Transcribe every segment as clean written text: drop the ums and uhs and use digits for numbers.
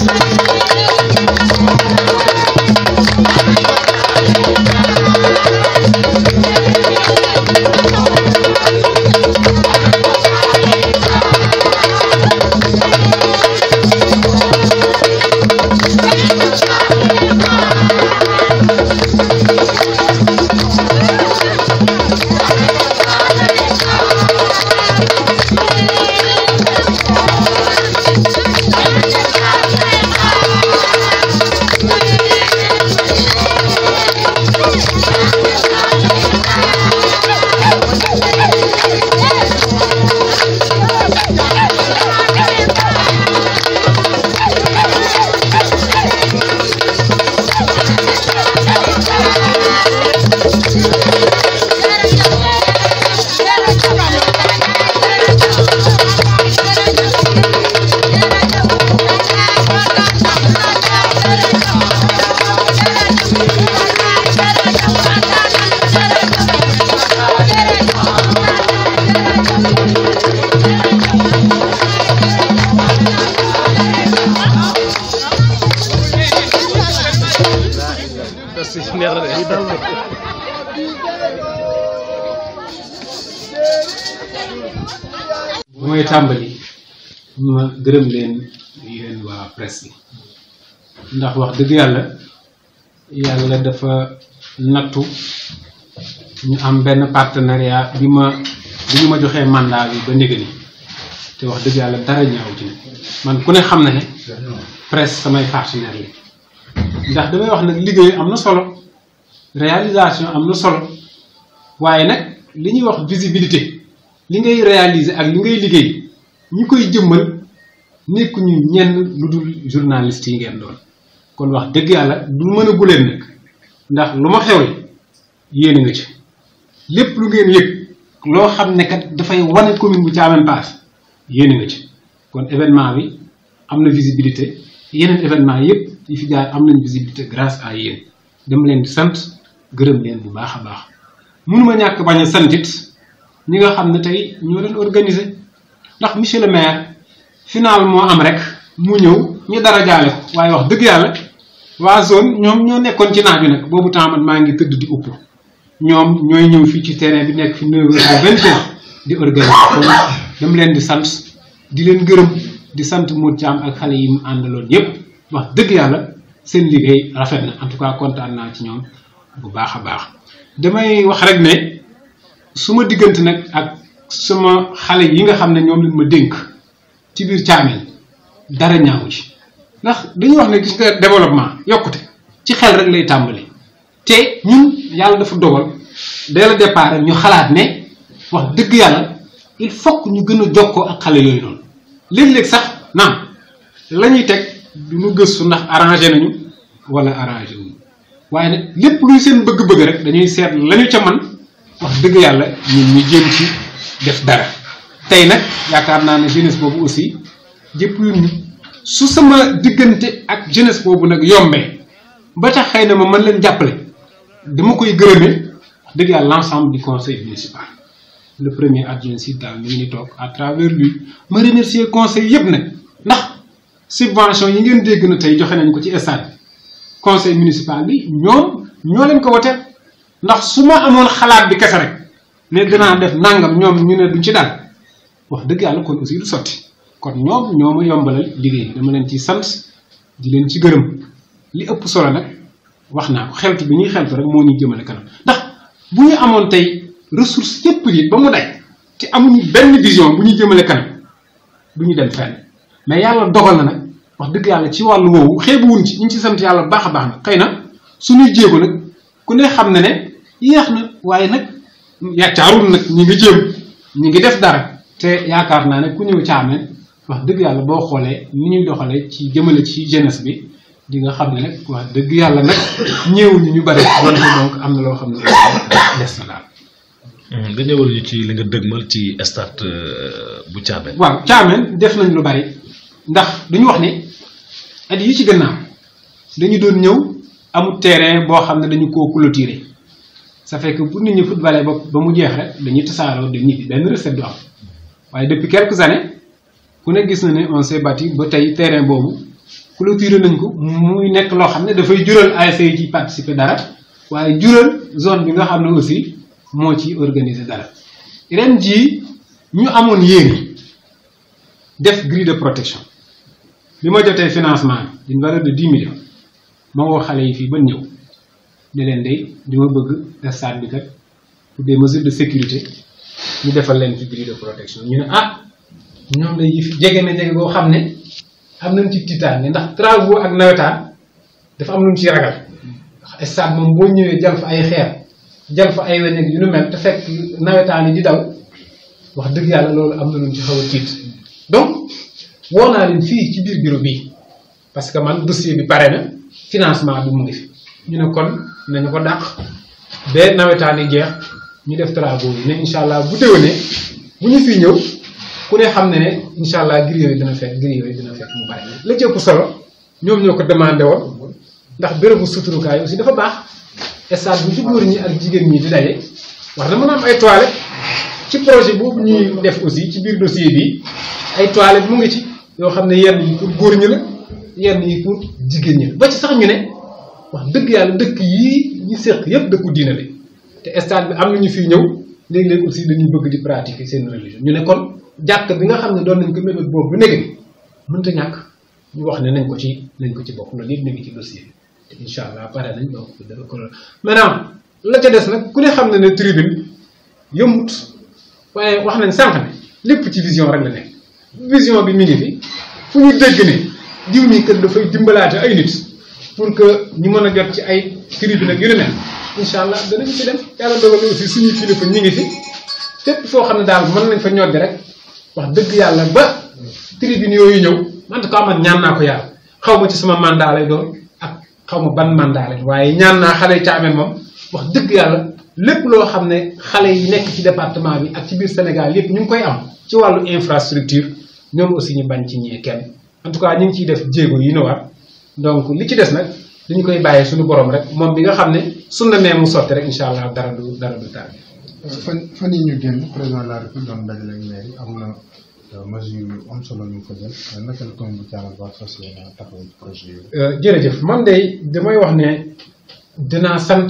mooy tàmbali ma gërëm leen yéen waa presse bi ndax wax dëgg yàlla dafa nattu ñu am benn partenariat bi ñu ma joxee mandat bi ba néega ni te wax dëgg yàlla dara ñaaw ci man ku ne xam na ne presse samay partenaire yi ndax damay wax nag liggéey am na solo réalisation am na solo waaye nag li ñuy wax visibilité li ngay réaliser ak li ngay liggéey ñi koy jëmmal nekkuñu ñenn lu dul journaliste yi ngeen doon kon wax dëgg yàlla du mën a guleen nag ndax lu ma xewle yéen a nga ci lépp lu ngeen yëg loo xam ne kat dafay wane commune bu Thiamène Pass yéen a nga ci kon événement bi am na visibilité yeneen événement yëpp yi fi jaar am nañ visibilité grâce à yéen dama leen di sant gërëm leen bu baax a baax mënuma ñàkk bañ a santit ñi nga xam ne tey ñoo leen organiser ndax monsieur le maire final moo am rek mu ñëw ñu dara jaale ko waaye wax dëgg yàlla waa zone ñoom ñoo nekkoon ci naaj bi nag boobu temps man maa ngi tëdd di upp ñoom ñooy ñëw fii ci terrain bi nekk fi 9h ba 20h di organiser kon dama leen di sant di leen gërëm di sant Modou Thiam ak xale yi mu àndaloon yépp wax dëgg yàlla seen liggéey rafet na en tout cas kontaan naa ci ñoom bu baax a baax damay wax rek ne suma diggante nag ak sama xale yi nga xam ne ñoom lañ ma dénk ci biir Thiamène dara ñaawu ci ndax dañuy wax ne gis nga développement yokkute ci xel rek lay tàmbali te ñun yàlla dafa dogal dès le départ ñu xalaat ne wax dëgg yàlla il faut que ñu gën a jokkoo ak xale yooyu noonu léeg-léeg sax naam la ñuy teg du ñu gëstu ndax arrangé nañu wala arrangé wuñu waaye nag lépp luy seen bëgg-bëgg rek dañuy seet lañu ca man wax dëgg yàlla ñun ñu jéem ci def dara tey nag yaakaar naa ne jeunesse boobu aussi jëpp ñu su sama diggante ak jeunesse boobu nag yombee ba tax xëy na ma mën leen jàppale dama koy gërëmee wax dëgg yàlla l'ensemble du conseil municipal le premier adjoint si daal mi ngi ni toog à travers lui ma remercier conseil yëpp nag ndax subvention yi ngeen dégg na tey joxe nañ ko ci stade conseil municipal bi ñoo leen ko woteel ndax su ma amoon xalaat bi kese rek ne dinaa def nangam ñoom ñu ne duñ ci daal wax dëgg yàlla kon aussi du sotti kon ñoom ñoo ma yombalal liggéey dama leen ci sant di leen ci gërëm li ëpp solo nag wax naa ko xeltu bi ñuy xeltu rek moo ñuy jëmale kanam ndax bu ñu amoon tey ressource yëpp yi ba mu daj te amuñu benn vision bu ñuy jëmale kanam du ñu dem fenn mais yàlla dogal na nag wax dëgg yàlla ci wàllu woowu xeebuwuñ ci ñu ci sant yàlla baax a baax nag xëy na suñuy jéego nag ku ne xam ne yéex na waaye nag yàccaarul nag ñi ngi jéem ñi ngi def dara te yaakaar naa ne ku ñëw Thiamène wax dëgg yàlla boo xoolee ni ñuy doxalee ci jëmale ci jeunesse bi di nga xam ne nag wax dëgg yàlla nag ñëwuñu ñu bari donte donc am na loo xam ne des na daal. nga ñëwal ñu ci li nga dëgmal ci stade bu Thiamène. waaw Thiamène def nañ lu bari ndax dañu wax ne at yi ci gannaaw dañu doon ñëw amul terrain boo xam ne dañu koo clôturer ça fait que bu nit ñi footballé ba mu jeex rek dañuy tasaaroo de ñibbi benn recette du am waaye depuis quelques années ku ne gis na ne on s'est battu ba tey terrain boobu clôturé nañ ko muy nekk loo xam ne dafay jural ASC yi ci participer dara waaye jural zone bi nga xam ne aussi moo ci organiser dara ren jii ñu amoon yéene def grille de protection bi ma jotee financement d'une valeur de 10 millions ma woo xale yi fii ba ñëw ne leen day di ma bëgg stade bi kat pour des mesures de sécurité ñu defal leen fi grille de protection ñu ne ah ñoom day yi fi jege na jege boo xam ne am nañ ci tiitaange ndax travaux ak nawetaan dafa am lu ñu ciy ragal ndax stade moom boo ñëwee jal fa ay xeer jal fa ay weñ ak yu nu mel te fekk nawetaan yi di daw wax dëgg yàlla loolu am na lu ñu ci xaw a tiit donc woo naa leen fii ci biir bureau bii parce que man dossier bi pare na financement bi mu ngi fi ñu ne kon nañu ko dàq ba nawetaan yi jeex ñu def travaux yi ne incha allah bu déwénee bu ñu fi ñëw ku ne xam ne incha allah grille yooyu dina fekk mu bari la ci ëpp solo ñoom ñoo ko demandé woon ndax bérébu suturukaay aussi dafa baax stade bu ci góor ñi ak jigéen ñi di daje wax na mën a am ay toilettes ci projet boobu ñuy def aussi ci biir dossier bi ay toilettes mu ngi ci yoo xam ne yenn yi pour góor ñi la yenn yi pour jigéen ñi la ba ci sax ñu ne wax dëgg yàlla dëkk yii ñu séq yépp dëkku diina la te stade bi am na ñu fiy ñëw léeg-léeg aussi dañuy bëgg di pratiquer seen religion ñu ne kon jàkk bi nga xam ne doon nañ ko mébét boobu bu nekk mënta ñàkk ñu wax ne nañ ko ci bokk loolu yëpp nekk ci dossier bi te incha allah pare nañ donc dafa ko maintenant la ca des nag ku ne xam ne tribune yëmut waaye wax nañ sànq ne lépp ci vision rek la nekk vision bi mi ngi fi fu ñu dégg ne diw mi kër dafay dimbalaate ay nit pour que ñu mën a jot ci ay tribune ak yu ne mel incha allah danañ ci dem yàlla dogal aussi suñuy kilifa ñi ngi fi fépp foo xam ne daal mën nañ fa ñoddi rek wax dëgg yàlla ba tribune yooyu ñëw en tout cas man ñaan naa ko yàlla xaw ma ci sama mandat lay doon ak xaw ma ban mandat lay waaye ñaan naa xale yi Thiamène moom wax dëgg yàlla lépp loo xam ne xale yi nekk ci département bi ak ci biir Sénégal yépp ñu ngi koy am ci wàllu infrastructure ñoom aussi ñu bañ ci ñee kenn en tout cas ñu ngi ciy def jéego yi ñu war donc li ci des nag dañu koy bàyyee suñu borom rek moom bi nga xam ne suñu la nee mu sotti rek incha allah dara du tardé. fan yi ñu génn président de la République doon dajale maire yi am na mesure yu am solo ñu fa jël naka la commune bu Thiamène ba fas yéene taxawu projet yooyu. jërëjëf man de damay wax ne dinaa sant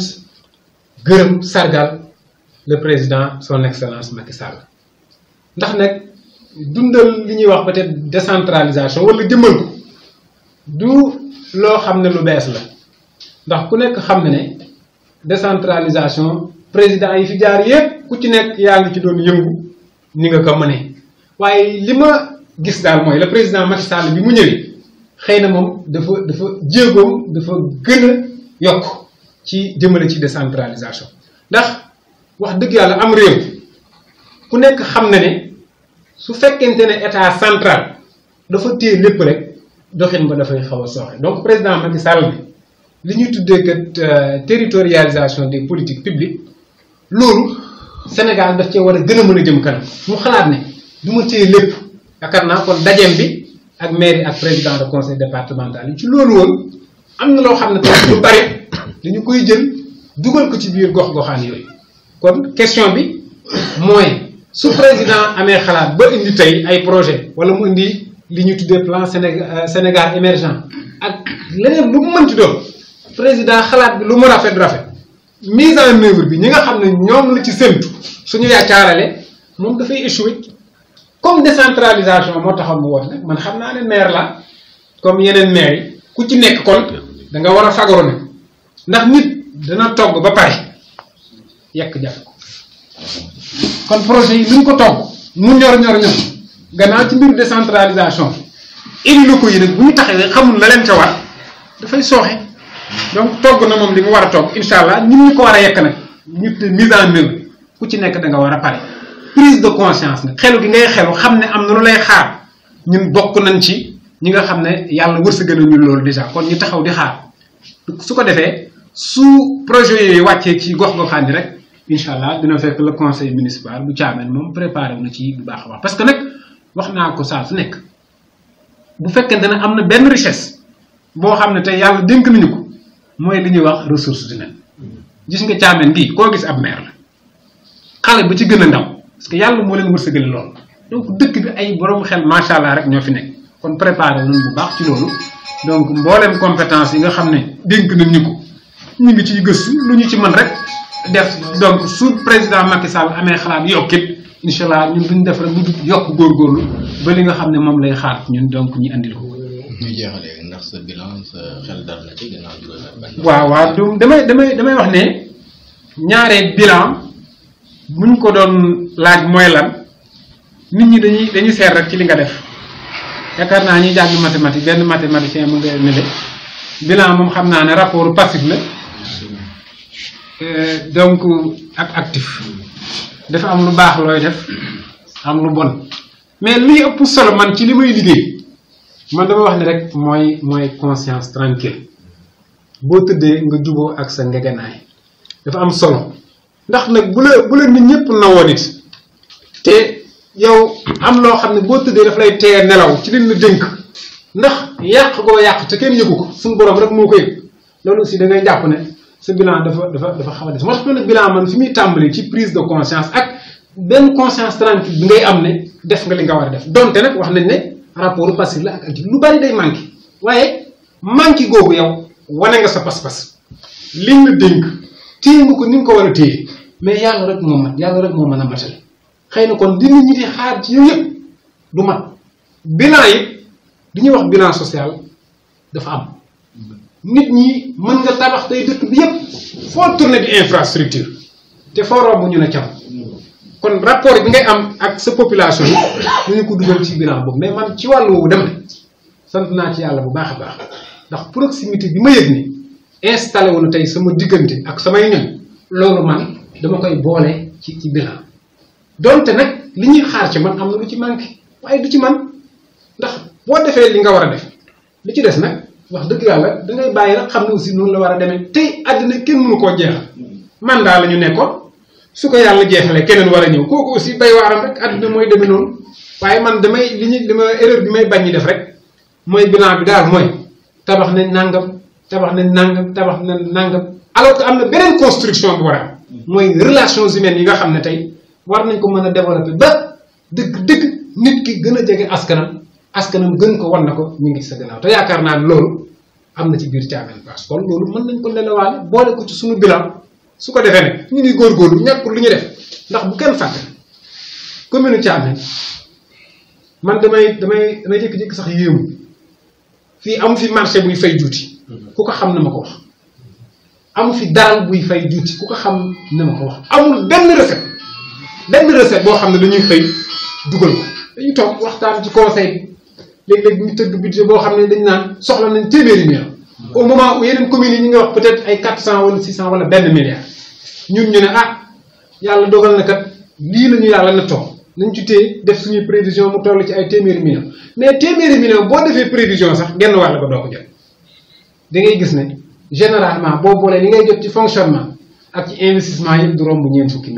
gërëm sargal le président son excellence Macky Sall ndax nag dundal li ñuy wax peut-être décentralisation wala jëmmal ko du loo xam ne lu bees la ndax ku nekk xam ne décentralisation président yi fi jaar yépp ku ci nekk yaa ngi ci doon yëngu ni nga ko mënee waaye li ma gis daal mooy le président Macky Sall bi mu ñëwee xëy na moom dafa jéegoom dafa gën a yokk ci jëmale ci décentralisation ndax wax dëgg yàlla am réew ku nekk xam na ne su fekkente ne état central dafa téye lépp rek doxin ba dafay xaw a sooxe donc président Macky Sall bi li ñuy tuddee que territorialisation des politiques publiques loolu Sénégal daf cee war a gën a mën a jëm kanam mu xalaat ne du ma téye lépp yaakaar naa kon dajeem bi ak maire ak président de conseil départemental yi ci loolu woon am na loo xam ne tamit lu bari dañu koy jël dugal ko ci biir gox-goxaan yooyu kon question bi mooy su président amee xalaat ba indi tey ay projet wala mu indi li ñu tuddee plan Sénégal émergent ak leneen lu mu mënti doon président xalaat bi lu mu rafet mise en œuvre bi ñi nga xam ne ñoom la ci séntu suñu yaacaarale moom dafay échoué comme décentralisation moo taxoon mu woote nag man xam naa ne maire la comme yeneen maire yi ku ci nekk kon da nga war a fagaru nag ndax nit dana togg ba pare yekk jafe ko kon projet yi luñ ko togg mu ñor gannaaw ci mbiru décentralisation élus locaux yi nag bu ñu taxawee xamul la leen ca war dafay sooxe donc togg na moom li mu war a togg incha allah ñun ñu ko war a yekk nag ñu te mise en œuvre ku ci nekk da nga war a pare prise de conscience nag xelu gi ngay xelu xam ne am na lu lay xaar ñun bokk nañ ci ñi nga xam ne yàlla wërsëgal nañu loolu déjà kon ñu taxaw di xaar su ko defee su projet yooyu wàccee ci gox-goxaan yi rek incha allah dina fekk le conseil municipal bu Thiamène moom préparé wu na ci bu baax a baax parce que nag wax naa ko saa su nekk bu fekkente ne am na benn richesse boo xam ne tey yàlla dénk nañu ko mooy li ñuy wax ressources humaines gis nga Thiamène bii koo gis ab maire la xale ba ci gën a ndaw parce que yàlla moo leen wërsëgale lool donc dëkk bi ay borom xel macha allah rek ñoo fi nekk kon préparé nañ bu baax ci loolu donc mboolem compétence yi nga xam ne dénk nañ ñu ko ñu ngi ciy gëstu lu ñu ci mën rek def donc su président Macky Sall amee xalaat yokkit incha allah ñun duñ def rek lu dul yokk góorgóorlu ba li nga xam ne moom lay xaar ñun donc ñu andil ko. ñu jeexalee ndax sa bilan sa xel dal na ci ginnaaw waaw du damay wax ne ñaare bilan buñ ko doon laaj mooy lan nit ñi dañuy seet rek ci li nga def yaakaar naa ñuy jàng mathématique benn mathématicien mu nga ne de bilan moom xam naa ne rapport passif la donc ak actif dafa am lu baax looy def am lu bon mais luy ëpp solo man ci li may liggéey man dama wax ne rek mooy conscience tranquille boo tëddee nga juboo ak sa ngegenaay dafa am solo ndax nag bu la nit ñëpp nawoo nit te yow am loo xam ne boo tëddee daf lay teye nelaw ci liñ la dénk ndax yàq goo yàq te kenn yëgu ko suñu borom rek moo ko yëg loolu aussi da ngay jàpp ne sa bilan dafa xaw a des moo tax nag bilan man fi muy tàmbali ci prise de conscience ak benn conscience tranquille bi ngay am ne def nga li nga war a def donte nag wax nañ ne rapport passif la ak actif lu bari day manqué waaye manqué googu yow wane nga sa pas-pas liñ la dénk téye nga ko ni nga ko war a téye mais yàlla rek moo mat yàlla rek moo mën a matal xëy na kon li nit ñi di xaar ci yow yëpp du mat bilan yi li ñuy wax bilan social dafa am nit ñi mën nga tabax tey dëkk bi yëpp foo tourné di infrastructure te foo romb ñu ne cam kon rapport bi ngay am ak sa population yi ñu ko dugal ci bilan boobu mais man ci wàllu woowu dem ne sant naa ci yàlla bu baax a baax ndax proximité bi ma yëg ni installé wu na tey sama diggante ak samay ñoñ loolu man dama koy boole ci bilan donte nag li ñuy xaar ci man am na lu ci manqué waaye du ci man ndax boo defee li nga war a def li ci des nag wax dëgg yàlla da ngay bàyyi rek xam ne aussi noonu la war a demee tey àddina kenn mënu koo jeexal mandat la ñu nekkoon su ko yàlla jeexalee keneen war a ñëw kooku aussi bay waaram rek àddina mooy demee noonu waaye man damay li ma erreur bi may bañ ñi def rek mooy bilan bi daal mooy tabax nañ nangam tabax nañ nangam alors que am na beneen construction bu war a am mooy relations humaines yi nga xam ne tey war nañ ko mën a développer ba dëgg nit ki gën a jege askanam gën ko wan na ko ñu ngi sa gannaaw te yaakaar naa loolu am na ci biir Thiamène Pass kon loolu mën nañ ko lelewaale boole ko ci suñu bilan su ko defee nag ñu ngi góorgóorlu ñàkkul lu ñu def ndax bu kenn fàtte commune Thiamène man damay jékki-jékki sax yéemu fii amu fi marché buy fay juuti ku ko xam na ma ko wax amu fi daral buy fay juuti ku ko xam na ma ko wax amul benn recette boo xam ne dañuy xëy dugal ko dañuy toog waxtaan ci conseil léeg-léeg ñu tëgg budget boo xam ne dañ naan soxla nañ téeméeri million au moment où yeneen communes yi ñu ngi wax peut-être ay 400 wala 600 wala benn milliard ñun ñu ne yàlla dogal na kat lii la ñu yàlla na toog nañ ci téye def suñuy prévision mu toll ci ay téeméeri million mais téeméeri million boo defee prévision sax genn wàll ba doo ko jot da ngay gis ne généralement boo boolee li ngay jot ci fonctionnement ak ci investissement yëpp du romb ñeent fukki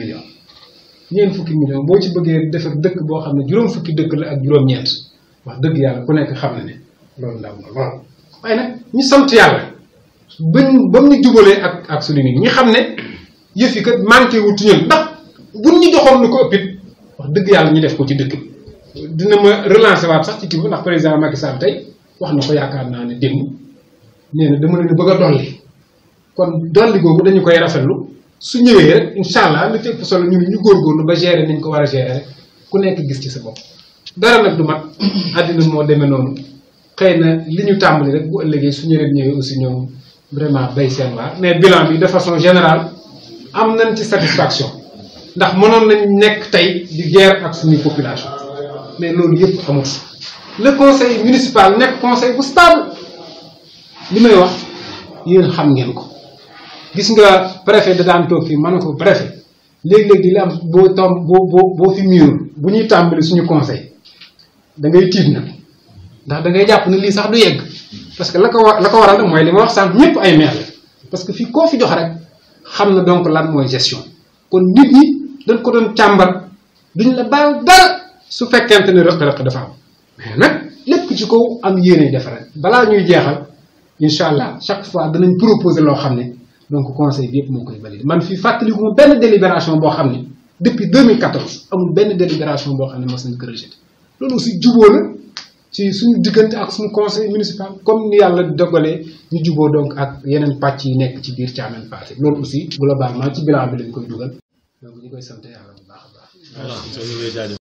million boo ci bëggee defar dëkk boo xam ne juróom fukki dëkk la ak juróom-ñeent wax dëgg yàlla ku nekk xam na ne loolu ndaw na lool waaye nag ñu sant yàlla ba mu ñu jubalee ak suñu nit ñi xam ne yëf yi kat manqué wutu ñun ndax buñ ñu joxoon lu ko ëppit wax dëgg yàlla ñu def ko ci dëkk bi dina ma relancer waat sax ci kii bi ndax président Macky Sall tey wax na ko yaakaar naa ne démb nee na dama leen bëgg a dolli kon dolli googu dañu koy rafetlu su ñëwee rek incha allah li teg solo ñu góorgóorlu ba gérer nañ ko war a gérer rek ku nekk gis ci sa bopp dara nag du mat àddina moo demee noonu xëy na li ñu tàmbali rek bu ëllëgee su ñëwee aussi ñoom vraiment bay seen waar mais bilan bi de façon générale am nañ ci satisfaction ndax mënoon nañ nekk tey di guerre ak suñuy population mais loolu yëpp amut le conseil municipal nekk conseil bu stable li may wax yéen xam ngeen ko gis nga préfet da daan toog fii mën na ko préfet léeg-léeg di la am boo fi miirul bu ñuy tàmbali suñu conseil da ngay tiit na ndax da ngay jàpp ne lii sax du yegg parce que la ko waral nag mooy li ma wax sànq ñëpp ay maire la parce que fii koo fi jox rek xam na donc lan mooy gestion kon nit ñi dañ ko doon càmbar duñ la bàyyi dara su fekkente ne rëq-rëq dafa am mais nag lépp ci kaw am yéene defaral balaa ñuy jeexal incha allah chaque fois danañ proposer loo xam ne donc conseil bi yëpp moo koy valider man fii fàttaliku ma benn délibération boo xam ne depuis 2014 amul benn délibération boo xam ne mos nañ ko rejeté loolu aussi jubóo la ci suñu diggante ak suñu conseil municipal comme ni yàlla dogalee ñu juboo donc ak yeneen pàcc yi nekk ci biir Thiamène Pathé loolu aussi globalement ci bilan bi lañ koy dugal donc ñu koy sant yàlla bu baax a baax.